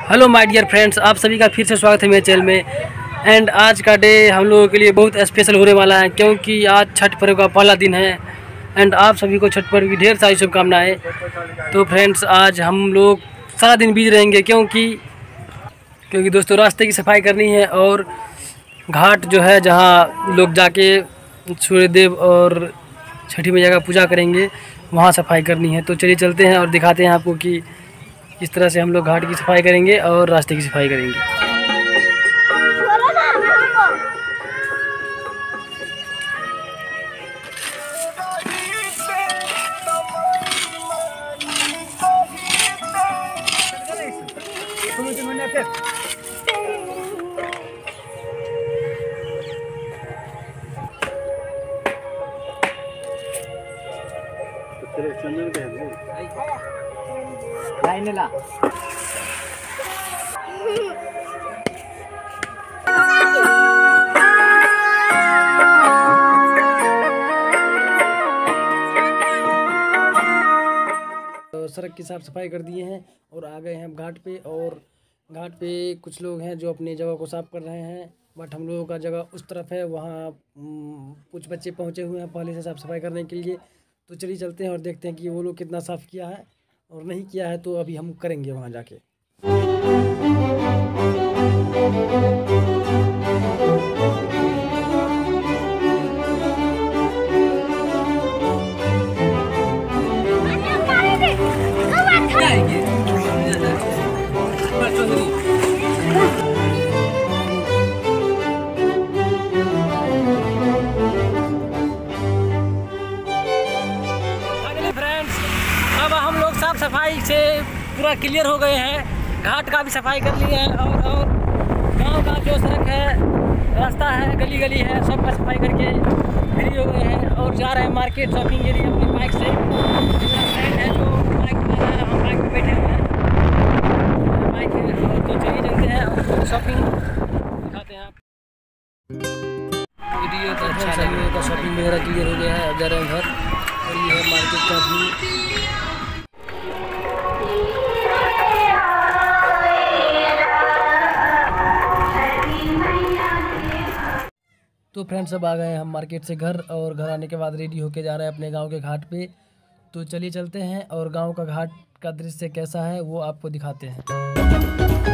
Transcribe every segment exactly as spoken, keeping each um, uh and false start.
Hello my dear friends, आप सभी का फिर से स्वागत है मेरे चैनल में। एंड आज का डे हम लोगों के लिए बहुत स्पेशल होने वाला है, क्योंकि आज छठ पर्व का पहला दिन है। एंड आप सभी को छठ पर्व की ढेर सारी शुभकामनाएं। तो फ्रेंड्स, आज हम लोग सारा दिन बिजी रहेंगे, क्योंकि क्योंकि दोस्तों रास्ते की सफाई करनी है और घाट जो है जहाँ लोग जाके सूर्यदेव और छठी मैया का पूजा करेंगे, वहाँ सफाई करनी है। तो चलिए चलते हैं और दिखाते हैं आपको कि इस तरह से हम लोग घाट की सफाई करेंगे और रास्ते की सफाई करेंगे। लाइन ला तो सड़क की साफ सफाई कर दिए हैं और आ गए हैं हम घाट पे। और घाट पे कुछ लोग हैं जो अपनी जगह को साफ कर रहे हैं, बट हम लोगों का जगह उस तरफ है, वहाँ कुछ बच्चे पहुँचे हुए हैं पहले से साफ सफाई करने के लिए। तो चलिए चलते हैं और देखते हैं कि वो लोग कितना साफ़ किया है और नहीं किया है, तो अभी हम करेंगे वहाँ जाके। अब हम लोग साफ सफाई से पूरा क्लियर हो गए हैं, घाट का भी सफाई कर लिए हैं और और गांव का जो सड़क है, रास्ता है, गली गली है, सब का सफाई करके फ्री हो गए हैं और जा रहे हैं मार्केट शॉपिंग के लिए अपनी बाइक से। मेरा फ्रेंड है जो बाइक चला रहा है, हम बाइक पर बैठे हुए हैं, बाइक है। और तो चलिए चलते हैं और शॉपिंग दिखाते हैं। आप वीडियो तो अच्छा लगे का शॉपिंग वगैरह क्लियर हो गया है, अब जा रहे हैं घर। और ये है मार्केट का व्यू। तो फ्रेंड्स, अब आ गए हैं हम मार्केट से घर, और घर आने के बाद रेडी होके जा रहे हैं अपने गांव के घाट पे। तो चलिए चलते हैं और गांव का घाट का दृश्य कैसा है वो आपको दिखाते हैं।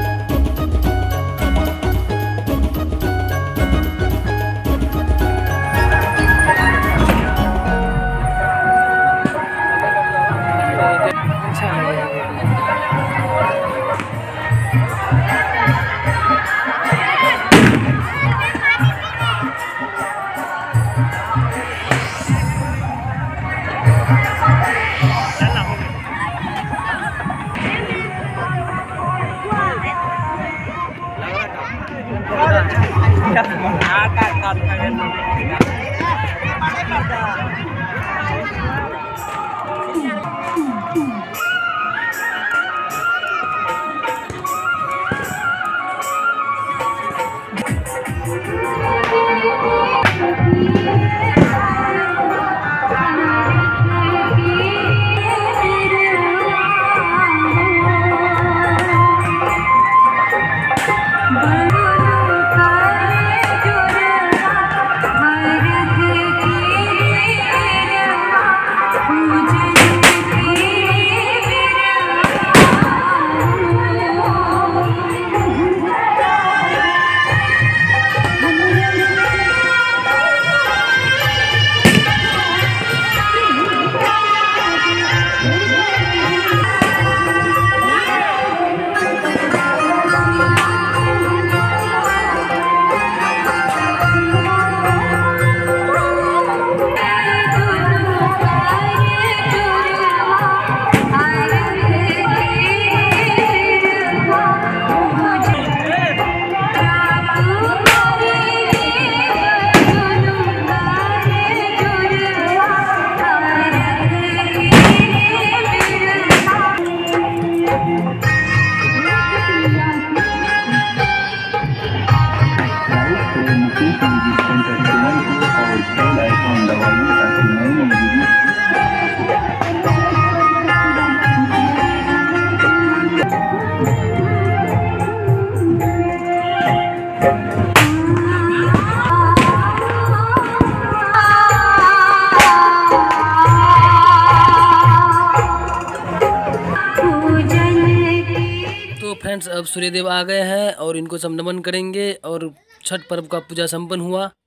फ्रेंड्स अब सूर्यदेव आ गए हैं और इनको सब नमन करेंगे और छठ पर्व का पूजा संपन्न हुआ।